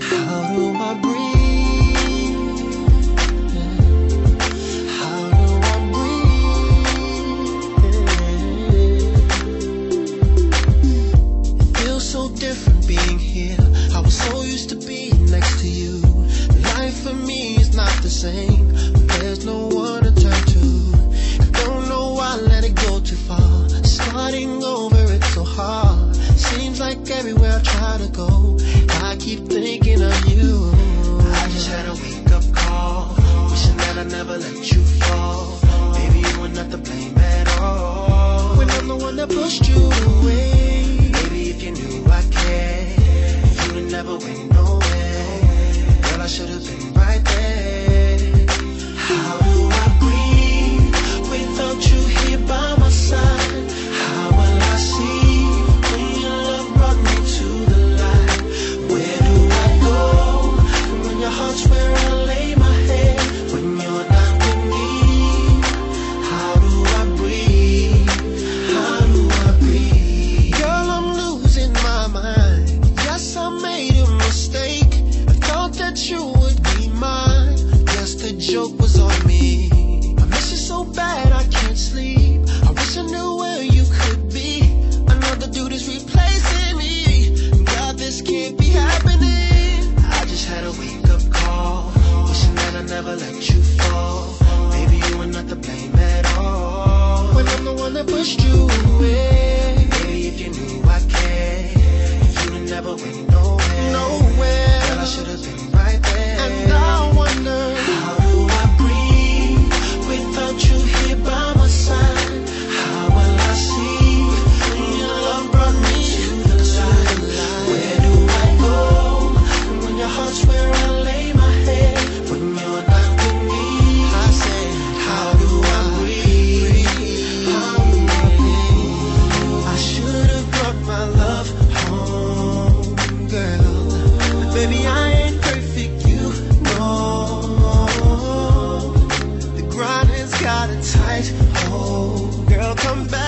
How do I breathe? How do I breathe? It feels so different being here. I was so used to being next to you. Life for me is not the same. There's no one to turn to. I don't know why I let it go too far. Starting over, it's so hard. Seems like everywhere I try to go, I keep thinking of you. I just had a wake-up call, wishing that I never let you fall. Baby, you were not to blame at all, when I'm the one that pushed you away. Baby, if you knew I cared, you would never went nowhere. Girl, I should have been right there. How do I breathe without you here by my side? How will I see when your love brought me to the light? Where do I go when your heart's where I lay my head? When you're not with me, how do I breathe? How do I breathe? Girl, I'm losing my mind. Yes, I made a mistake. I thought that you would be mine. Guess the joke was on me. I miss you so bad I can't sleep. I wish I knew where you could be. Another dude is replacing me. God, this can't be happening. I just had a wake-up call, wishing that I never let you fall. Baby, you were not to blame at all, when I'm the one that pushed you away. Baby, if you knew I cared, you would never went nowhere. Nowhere. Girl, I should have been right there. And I wonder, how do I breathe without you here by my side? How will I see when your love brought me to the light? Where do I go when your heart's where I lay my head? When you're not with me, I said, how do I breathe? How do I breathe? I should have brought my love home, girl. Baby, I ain't perfect, you know. The grind has got a tight hold. Girl, come back.